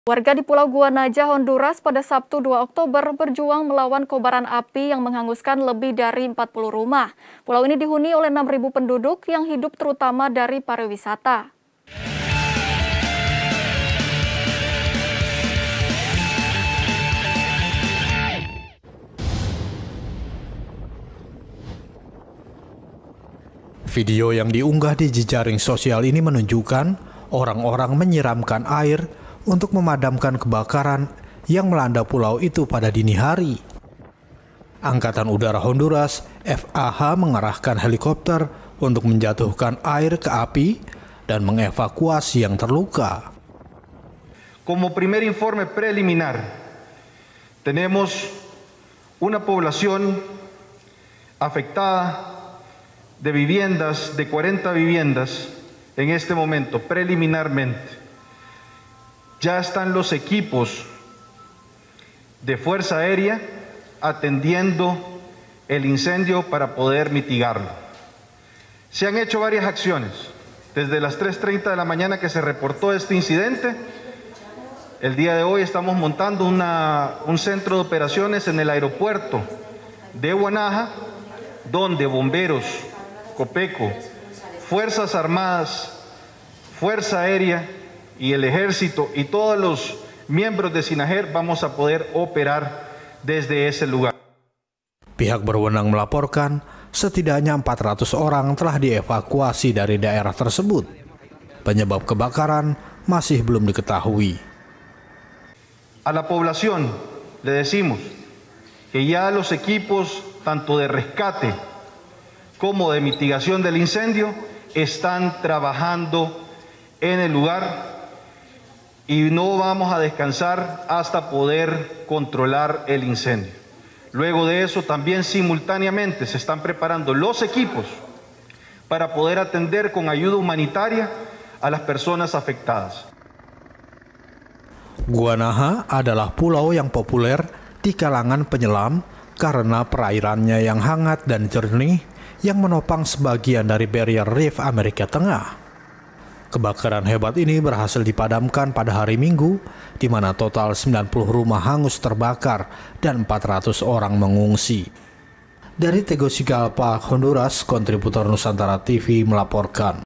Warga di Pulau Guanaja, Honduras pada Sabtu 2 Oktober berjuang melawan kobaran api yang menghanguskan lebih dari 40 rumah. Pulau ini dihuni oleh 6.000 penduduk yang hidup terutama dari pariwisata. Video yang diunggah di jejaring sosial ini menunjukkan orang-orang menyiramkan air untuk memadamkan kebakaran yang melanda pulau itu pada dini hari. Angkatan Udara Honduras, FAH, mengerahkan helikopter untuk menjatuhkan air ke api dan mengevakuasi yang terluka. Como primer informe preliminar, tenemos una población afectada de viviendas, de 40 viviendas en este momento, preliminarmente. Ya están los equipos de Fuerza Aérea atendiendo el incendio para poder mitigarlo. Se han hecho varias acciones. Desde las 3:30 de la mañana que se reportó este incidente, el día de hoy estamos montando un centro de operaciones en el aeropuerto de Guanaja, donde bomberos, Copeco, Fuerzas Armadas, Fuerza Aérea y el Ejército y todos los miembros de SINAJER vamos a poder operar desde ese lugar. Pihak berwenang melaporkan setidaknya 400 orang telah dievakuasi dari daerah tersebut. Penyebab kebakaran masih belum diketahui. A la población le decimos que ya los equipos tanto de rescate como de mitigación del incendio están trabajando en el lugar y no vamos a descansar hasta poder controlar el incendio. Luego de eso también simultáneamente se están preparando los equipos para poder atender con ayuda humanitaria a las personas afectadas. Guanaja adalah pulau yang populer di kalangan penyelam karena perairannya yang hangat dan jernih yang menopang sebagian dari Barrier Reef Amerika Tengah. Kebakaran hebat ini berhasil dipadamkan pada hari Minggu, di mana total 90 rumah hangus terbakar dan 400 orang mengungsi. Dari Tegucigalpa, Honduras, kontributor Nusantara TV melaporkan.